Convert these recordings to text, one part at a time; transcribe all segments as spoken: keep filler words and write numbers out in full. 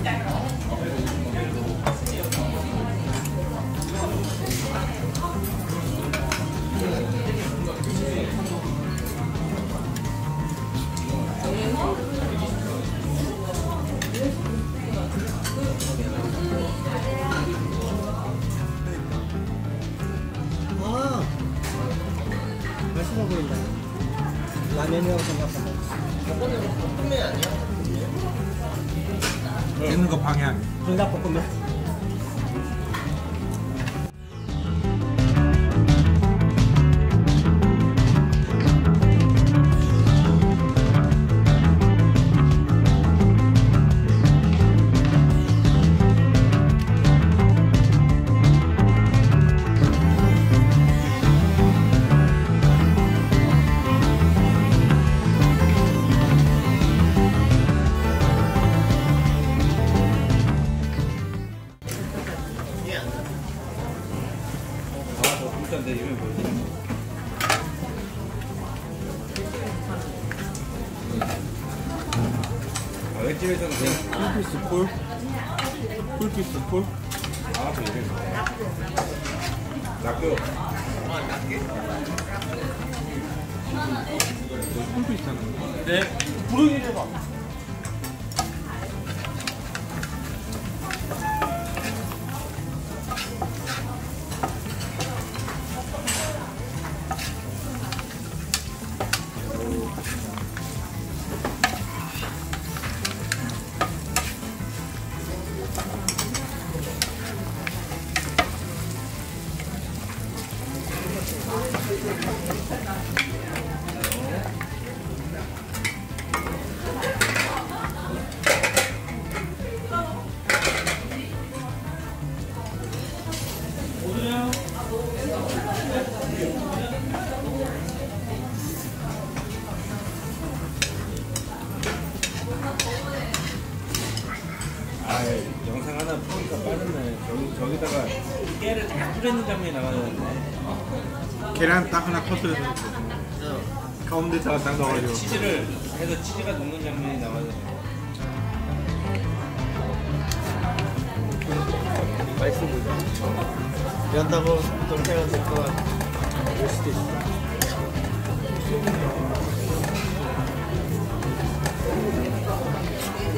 맛있어 보인다. 라면이라고 생각하면. 저거는 볶음면 아니야? 있는 거 방향. 불닭볶음면. 일단 내 이름이 뭐지? 아, 웹집에서는 그냥 풀피스 폴? 풀피스 폴? 아, 그 이름이 뭐야? 낙교. 아, 낮게? 풀피스 하는 거. 네. 부르기 해봐. 아, 영상 하나 보니까 빠졌네. 저기, 저기다가 깨를 딱 뿌리는 장면이 나와야 되는데. 계란 딱 하나 터뜨려서 가운데다가 딱 넣어가지고 치즈를 해서 치즈가 녹는 장면이 나와야 되는데. 맛있어 보이죠? 이런다고 동생한테 또 올 수도 있어.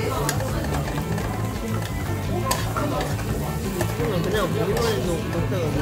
그냥 보기만 해도 동생은